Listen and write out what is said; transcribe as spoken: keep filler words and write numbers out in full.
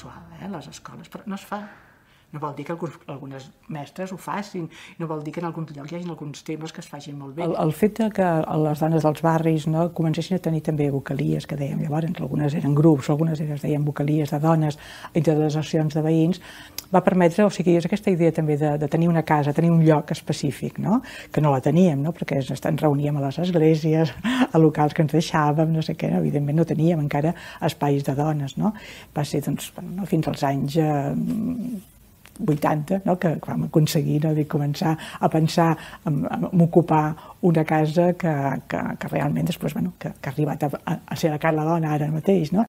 sexual, eh, a les escoles, però no es fa. No vol dir que algunes mestres ho facin, no vol dir que en alguns llocs hi hagi alguns temes que es facin molt bé. El, el fet que les dones dels barris no, comencessin a tenir també vocalies, que dèiem llavors, algunes eren grups, algunes es deien vocalies de dones entre les associacions de veïns, va permetre, o sigui, és aquesta idea també de, de tenir una casa, tenir un lloc específic, no? Que no la teníem, no? Perquè ens reuníem a les esglésies, a locals que ens deixàvem, no sé què, no? Evidentment no teníem encara espais de dones, no? Va ser doncs, no, fins als anys eh, vuitanta, no? Que vam aconseguir no? de començar a pensar en, en ocupar una casa que, que, que realment després, bueno, que, que ha arribat a, a ser la Carla Dona ara mateix, no?